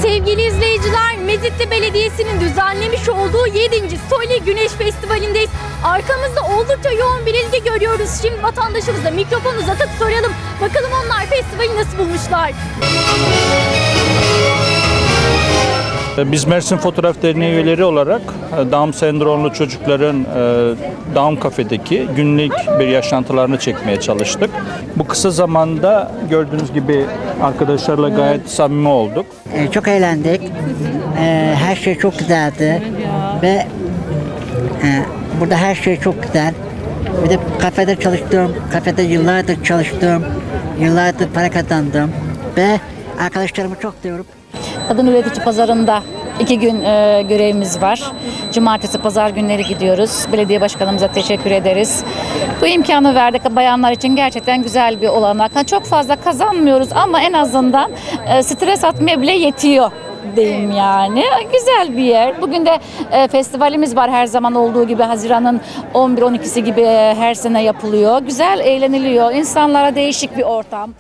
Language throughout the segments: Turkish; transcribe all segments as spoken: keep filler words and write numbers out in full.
Sevgili izleyiciler, Mezitli Belediyesi'nin düzenlemiş olduğu yedinci Soli Güneş Festivali'ndeyiz. Arkamızda oldukça yoğun bir ilgi görüyoruz. Şimdi vatandaşımıza mikrofon uzatıp soralım. Bakalım onlar festivali nasıl bulmuşlar? Biz Mersin Fotoğraf Derneği üyeleri olarak Down sendromlu çocukların Down Cafe'deki günlük bir yaşantılarını çekmeye çalıştık. Bu kısa zamanda gördüğünüz gibi arkadaşlarla gayet samimi olduk. Çok eğlendik. Her şey çok güzeldi. Ve burada her şey çok güzel. Bir de kafede çalıştım. Kafede yıllardır çalıştım. Yıllardır para kazandım. Ve arkadaşlarımı çok seviyorum. Kadın üretici pazarında iki gün e, görevimiz var. Cumartesi, pazar günleri gidiyoruz. Belediye başkanımıza teşekkür ederiz. Bu imkanı verdik bayanlar için, gerçekten güzel bir olanak. Çok fazla kazanmıyoruz ama en azından e, stres atmaya bile yetiyor diyeyim yani. Güzel bir yer. Bugün de e, festivalimiz var, her zaman olduğu gibi Haziran'ın on bir on ikisi gibi e, her sene yapılıyor. Güzel eğleniliyor. İnsanlara değişik bir ortam.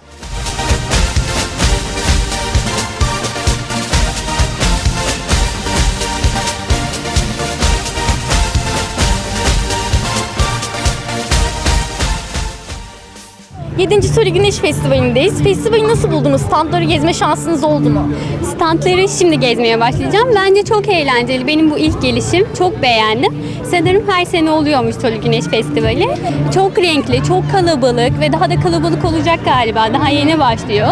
yedinci Soli Güneş Festivali'ndeyiz. Festivali nasıl buldunuz? Standları gezme şansınız oldu mu? Standları şimdi gezmeye başlayacağım. Bence çok eğlenceli. Benim bu ilk gelişim. Çok beğendim. Sanırım her sene oluyormuş Soli Güneş Festivali. Çok renkli, çok kalabalık ve daha da kalabalık olacak galiba. Daha yeni başlıyor.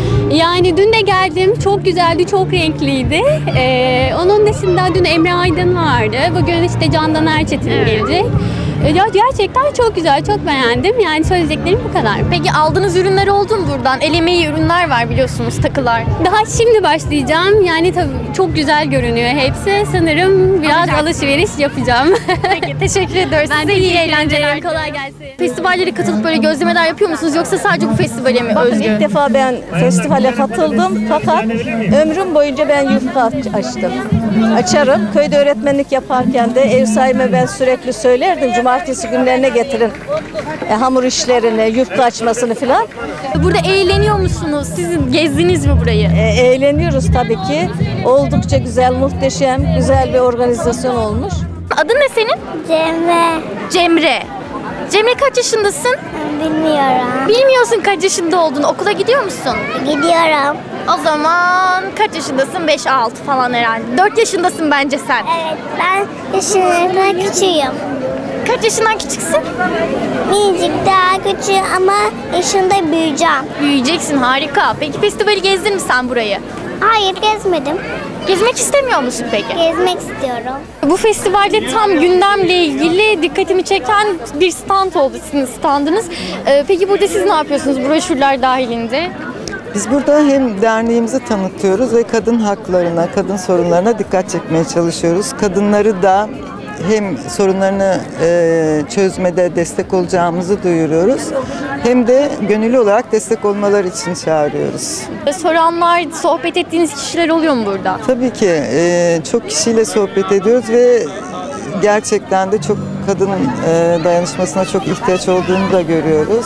Yani dün de geldim. Çok güzeldi, çok renkliydi. Ee, onun dışında dün Emre Aydın vardı. Bugün işte Candan Erçetin evet. gelecek. Ya gerçekten çok güzel, çok beğendim. Yani söyleyeceklerim bu kadar. Peki aldığınız ürünler oldu mu buradan? El emeği ürünler var biliyorsunuz, takılar. Daha şimdi başlayacağım. Yani tabii çok güzel görünüyor hepsi. Sanırım biraz Alacak. alışveriş yapacağım. Peki, teşekkür ediyoruz. Ben de iyi eğlenceler. Kolay gelsin. Festivallere katılıp böyle gözlemeler yapıyor musunuz? Yoksa sadece bu festivale mi Bakın özgü? ilk defa ben festivale katıldım. Fakat ömrüm boyunca ben yufka açtım. Açarım. Köyde öğretmenlik yaparken de ev sahibime ben sürekli söylerdim. Cumartesi günlerine getirin e, hamur işlerini, yufka açmasını falan. Burada eğleniyor musunuz? Siz gezdiniz mi burayı? E, eğleniyoruz tabii ki. Oldukça güzel, muhteşem, güzel bir organizasyon olmuş. Adın ne senin? Cemre. Cemre. Cemre kaç yaşındasın? Bilmiyorum. Bilmiyorsun kaç yaşında olduğunu. Okula gidiyor musun? Gidiyorum. O zaman kaç yaşındasın? beş altı falan herhalde. dört yaşındasın bence sen. Evet, ben yaşından küçüğüm. Kaç yaşından küçüksün? Minicik daha küçüğüm ama yaşında büyüyeceğim. Büyüyeceksin, harika. Peki festivali gezdin mi sen burayı? Hayır, gezmedim. Gezmek istemiyor musun peki? Gezmek istiyorum. Bu festivalde tam gündemle ilgili dikkatimi çeken bir stand oldu, sizin standınız. Ee, peki burada siz ne yapıyorsunuz broşürler dahilinde? Biz burada hem derneğimizi tanıtıyoruz ve kadın haklarına, kadın sorunlarına dikkat çekmeye çalışıyoruz. Kadınları da hem sorunlarını e, çözmede destek olacağımızı duyuruyoruz, hem de gönüllü olarak destek olmaları için çağırıyoruz. Soranlar, sohbet ettiğiniz kişiler oluyor mu burada? Tabii ki e, çok kişiyle sohbet ediyoruz ve gerçekten de çok kadın e, dayanışmasına çok ihtiyaç olduğunu da görüyoruz.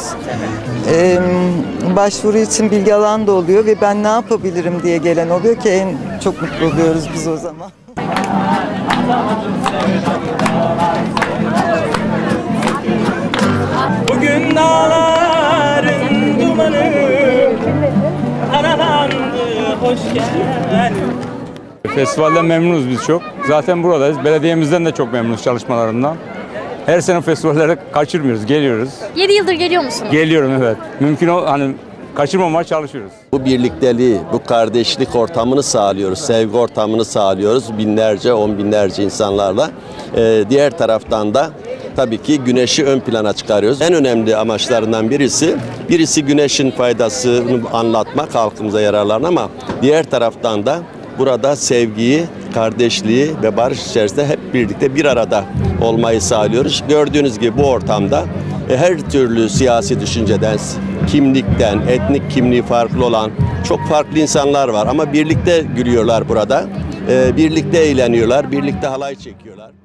E, başvuru için bilgi alan da oluyor ve ben ne yapabilirim diye gelen oluyor ki en çok mutlu oluyoruz biz o zaman. Bugün dağların dumanı karalandı, hoş geldin. Festivalden memnunuz biz çok. Zaten buradayız. Belediyemizden de çok memnunuz çalışmalarından. Her sene festivallere kaçırmıyoruz, geliyoruz. yedi yıldır geliyor musunuz? Geliyorum evet. Mümkün ol hani kaçırmamaya çalışıyoruz. Bu birlikteliği, bu kardeşlik ortamını sağlıyoruz, sevgi ortamını sağlıyoruz binlerce, on binlerce insanlarla. Ee, diğer taraftan da tabii ki güneşi ön plana çıkarıyoruz. En önemli amaçlarından birisi, birisi güneşin faydasını anlatmak, halkımıza yararlarını, ama diğer taraftan da burada sevgiyi, kardeşliği ve barış içerisinde hep birlikte bir arada olmayı sağlıyoruz. Gördüğünüz gibi bu ortamda her türlü siyasi düşünceden, kimlikten, etnik kimliği farklı olan çok farklı insanlar var ama birlikte gülüyorlar burada, birlikte eğleniyorlar, birlikte halay çekiyorlar.